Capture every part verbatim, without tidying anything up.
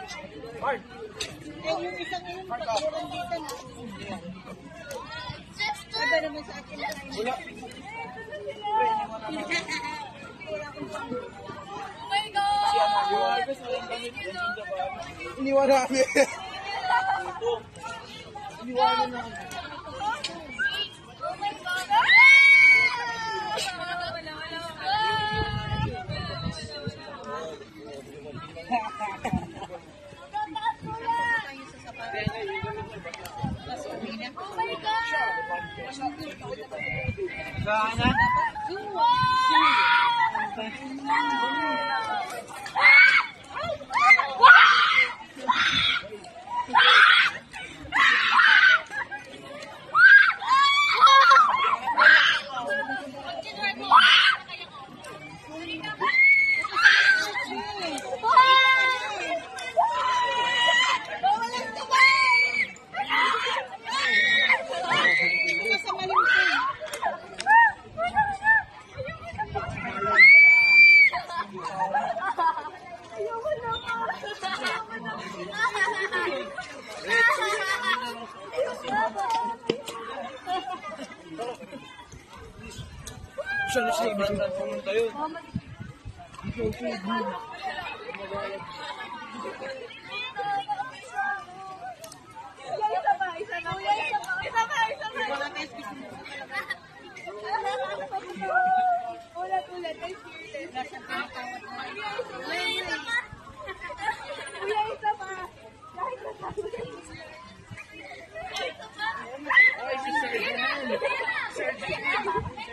Eh, yung isang yun, pagkulang dito na. Iba naman sa akin na kayo. Oh my God! Iniwala kami. Iniwala na. Oh my God! Sana? Siya na siya, ibig na pumunta yun. Ulat-ulat, ay spirit. Nasa tinatawag na. Kuya, isa pa. Kuya, isa pa. Kahit natawag. Kuya, isa pa. Ay, si Sir Janan. Sir Janan.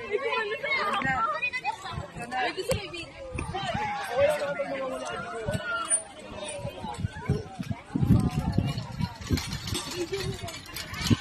Ay, gusto mo i-video. Wala ka pa mawawala. Video mo.